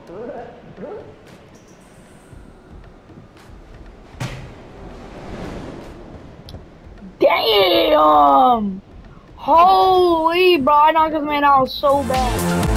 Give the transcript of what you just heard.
Damn! Holy, bro, I knocked this man out so bad.